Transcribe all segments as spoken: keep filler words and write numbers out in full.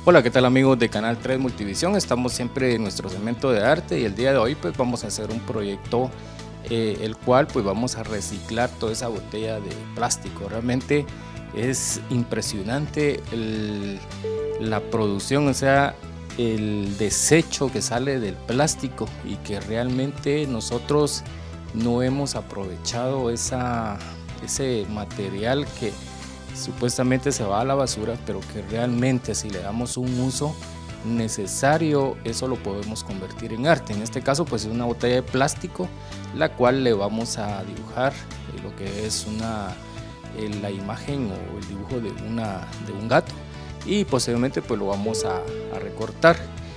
Hola, ¿qué tal amigos de Canal tres Multivisión? Estamos siempre en nuestro segmento de arte y el día de hoy pues vamos a hacer un proyecto eh, el cual pues vamos a reciclar toda esa botella de plástico. Realmente es impresionante el, la producción, o sea, el desecho que sale del plástico y que realmente nosotros no hemos aprovechado esa, ese material que supuestamente se va a la basura, pero que realmente si le damos un uso necesario, eso lo podemos convertir en arte. En este caso pues es una botella de plástico, la cual le vamos a dibujar eh, lo que es una, eh, la imagen o el dibujo de, una, de un gato, y posteriormente pues lo vamos a, a recortar.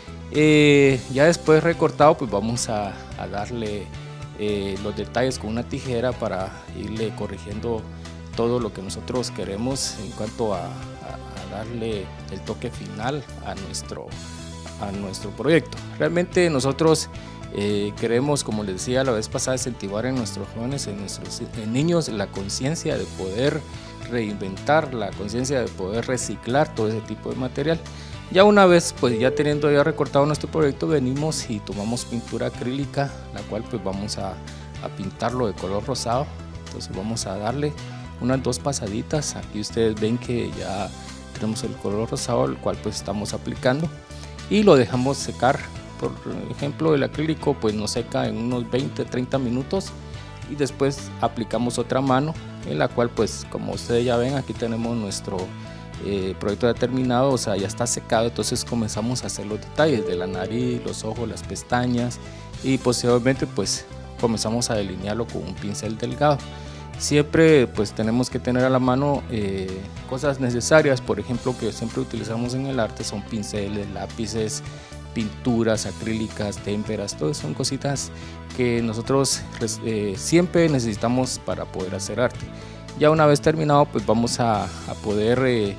Eh, ya después recortado pues vamos a, a darle eh, los detalles con una tijera para irle corrigiendo todo lo que nosotros queremos en cuanto a, a, a darle el toque final a nuestro, a nuestro proyecto. Realmente nosotros eh, queremos, como les decía la vez pasada, incentivar en nuestros jóvenes, en nuestros en niños, la conciencia de poder reinventar, la conciencia de poder reciclar todo ese tipo de material. Ya una vez, pues ya teniendo ya recortado nuestro proyecto, venimos y tomamos pintura acrílica, la cual pues vamos a, a pintarlo de color rosado. Entonces vamos a darle unas dos pasaditas. Aquí ustedes ven que ya tenemos el color rosado, el cual pues estamos aplicando y lo dejamos secar. Por ejemplo, el acrílico pues nos seca en unos veinte a treinta minutos y después aplicamos otra mano, en la cual pues como ustedes ya ven, aquí tenemos nuestro eh, proyecto ya terminado, o sea ya está secado. Entonces comenzamos a hacer los detalles de la nariz, los ojos, las pestañas, y posteriormente pues comenzamos a delinearlo con un pincel delgado. Siempre pues tenemos que tener a la mano eh, cosas necesarias, por ejemplo, que siempre utilizamos en el arte son pinceles, lápices, pinturas acrílicas, témperas. Todas son cositas que nosotros eh, siempre necesitamos para poder hacer arte. Ya una vez terminado pues vamos a, a poder eh,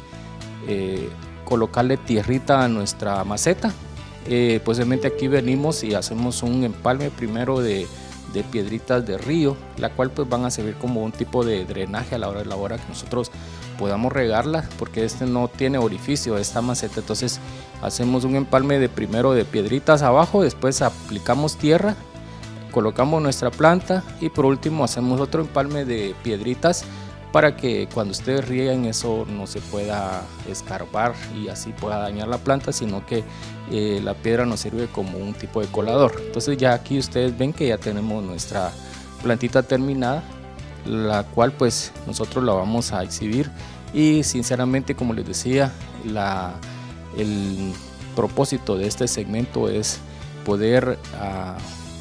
eh, colocarle tierrita a nuestra maceta. Eh, posiblemente aquí venimos y hacemos un empalme primero de de piedritas de río, la cual pues van a servir como un tipo de drenaje a la hora de la hora que nosotros podamos regarla, porque este no tiene orificio, esta maceta. Entonces hacemos un empalme de primero de piedritas abajo, después aplicamos tierra, colocamos nuestra planta y por último hacemos otro empalme de piedritas para que cuando ustedes rieguen eso no se pueda escarbar y así pueda dañar la planta, sino que eh, la piedra nos sirve como un tipo de colador. Entonces ya aquí ustedes ven que ya tenemos nuestra plantita terminada, la cual pues nosotros la vamos a exhibir, y sinceramente, como les decía, la, el propósito de este segmento es poder uh,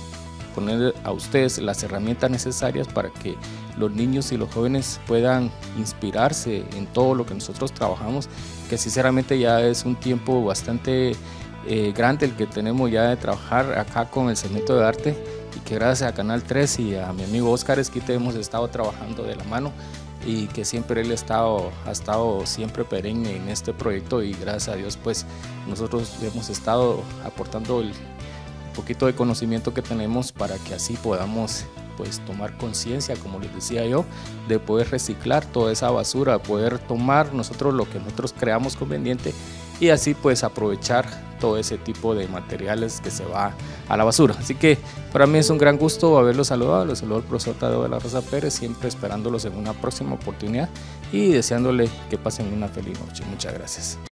poner a ustedes las herramientas necesarias para que los niños y los jóvenes puedan inspirarse en todo lo que nosotros trabajamos, que sinceramente ya es un tiempo bastante eh, grande el que tenemos ya de trabajar acá con el segmento de arte, y que gracias a Canal tres y a mi amigo Oscar Esquite hemos estado trabajando de la mano, y que siempre él ha estado, ha estado siempre perenne en este proyecto, y gracias a Dios pues nosotros hemos estado aportando el poquito de conocimiento que tenemos para que así podamos pues tomar conciencia, como les decía yo, de poder reciclar toda esa basura, poder tomar nosotros lo que nosotros creamos conveniente y así pues aprovechar todo ese tipo de materiales que se va a la basura. Así que para mí es un gran gusto haberlos saludado. Los saludo al profesor Tadeo de la Rosa Pérez, siempre esperándolos en una próxima oportunidad y deseándole que pasen una feliz noche. Muchas gracias.